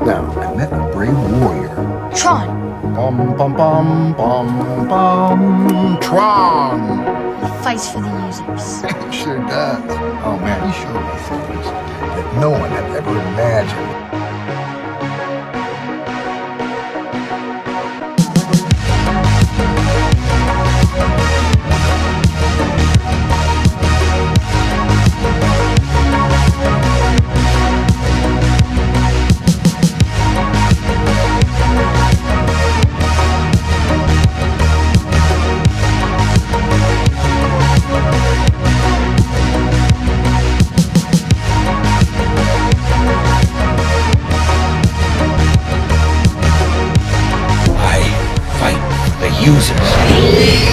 Now, I met a brave warrior. Tron. Bum, bum, bum, bum, bum. Tron! He fights for the users. Sure does. Oh man, he showed me things that no one had ever imagined. Users.